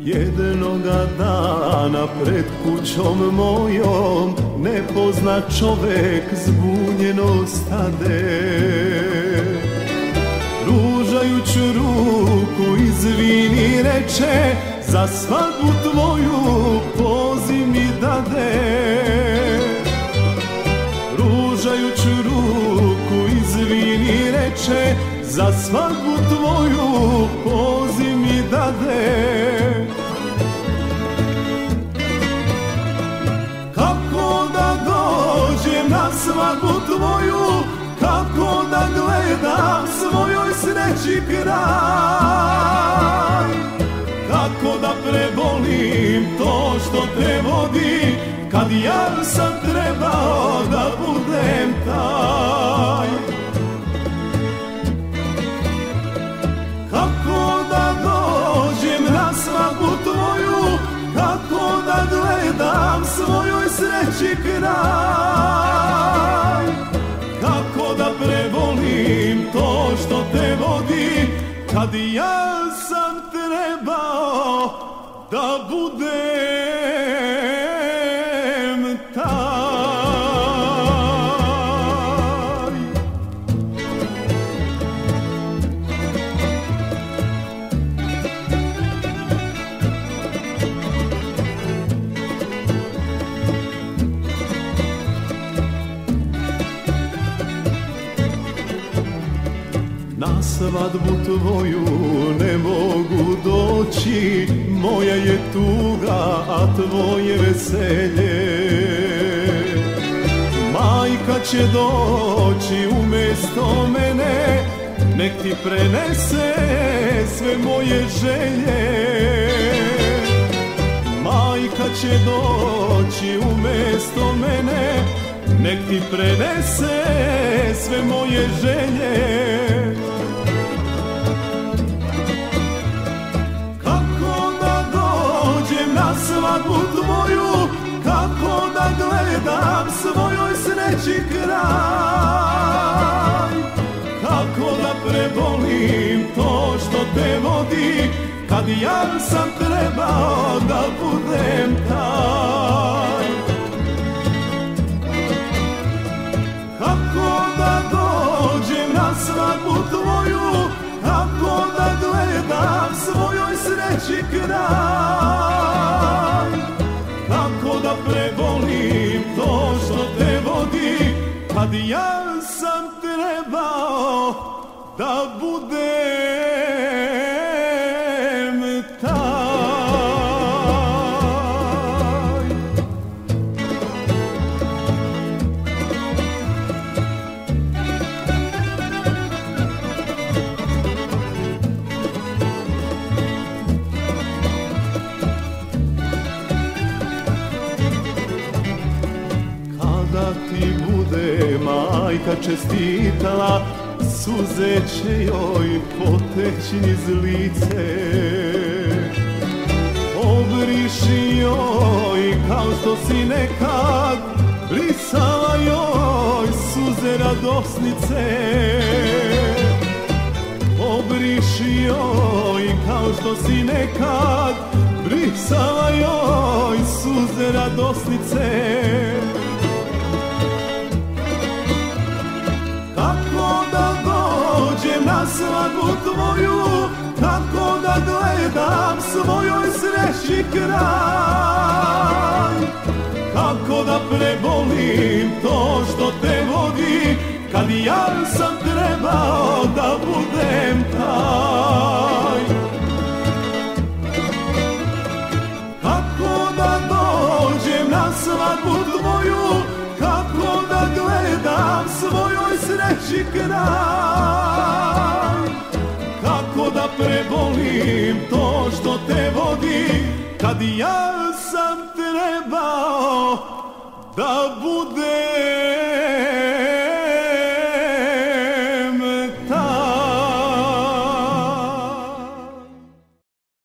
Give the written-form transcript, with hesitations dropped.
Jednoga dana pred kućom mojom nepoznat čovek zbunjeno stade. Pružajući ruku izvini reče, za svadbu tvoju poziv mi dade. Pružajući ruku izvini reče, za svadbu tvoju poziv mi dade. Kako da dođem na svadbu tvoju, kako da gledam svojoj sreći kraj, kako da prebolim to što te vodi, kad ja sam trebao da budem taj. Kako da dođem na svadbu tvoju, kako da gledam svojoj sreći kraj, kako da prebolim to što te vodi, kad ja sam trebao da budem taj. Na svadbu tvoju ne mogu doći, moja je tuga, a tvoje veselje. Majka će doći umjesto mene, nek ti prenese sve moje želje. Majka će doći umjesto mene, nek ti prenese sve moje želje. Na svadbu tvoju, kako da gledam svojoj sreći kraj, kako da prebolim to što te vodi, kad ja sam trebao da budem taj. Kako da dođem na svadbu tvoju, kako da gledam svojoj sreći kraj, kako da prebolim to što te vodi, kad ja sam trebao da budem taj. Majka čestitala, suze će joj poteći niz lice. Obriši joj kao što si nekad brisala joj suze radosnice. Obriši joj kao što si nekad brisala joj suze radosnice. Na svadbu tvoju, kako da gledam svojoj sreći kraj, kako da prebolim to što te vodi, kad ja sam trebao da budem taj. Kako da dođem na svadbu tvoju, kako da gledam svojoj sreći kraj, kako da prebolim to što te vodi, kad ja sam trebao da budem